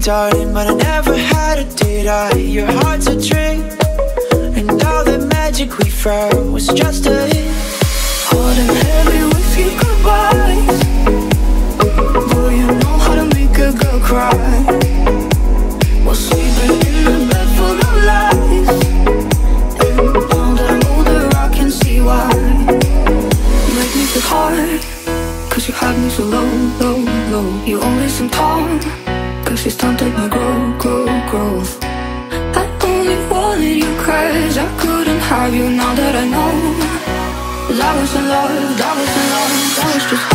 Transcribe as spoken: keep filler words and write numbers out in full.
darling, but I never had a did I? Your heart's a trick, and all the magic we felt was just a hit. Hard and heavy with your goodbyes. Boy, you know how to make a girl cry. While sleeping in a bed full of lies. And now that I'm older, I can see why. You make me feel hard, cause you had me so low, low, low. You only seem tall, cause you stunted my growth, growth, growth. I only wanted you cause I couldn't have you. Now that I know that was in love, that was in love, that was just